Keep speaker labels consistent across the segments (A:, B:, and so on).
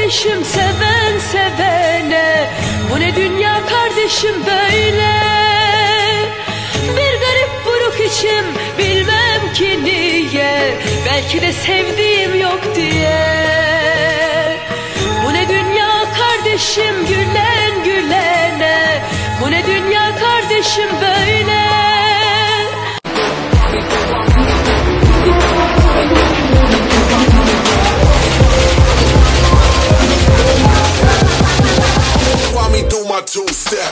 A: kardeşim seven sevene. Bu ne dünya kardeşim böyle. Bir garip buruk içim bilmem ki niye. Belki de sevdiğim yok diye. Bu ne dünya kardeşim gülen gülene. Bu ne dünya kardeşim böyle.
B: Two-step.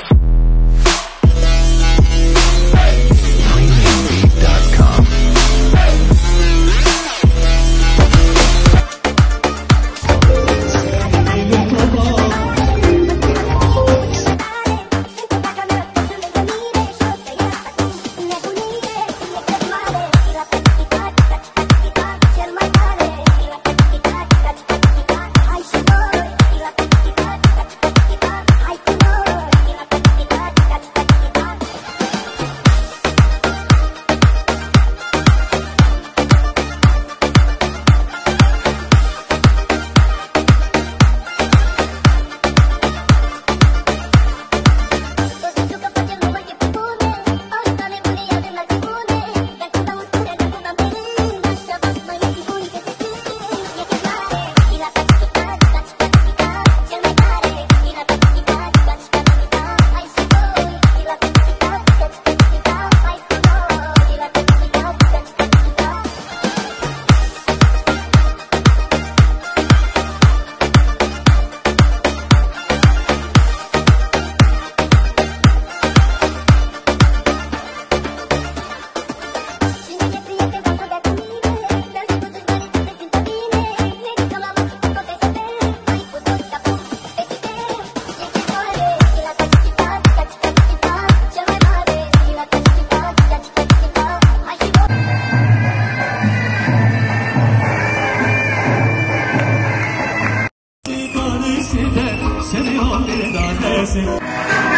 C: Seni o bir tanesi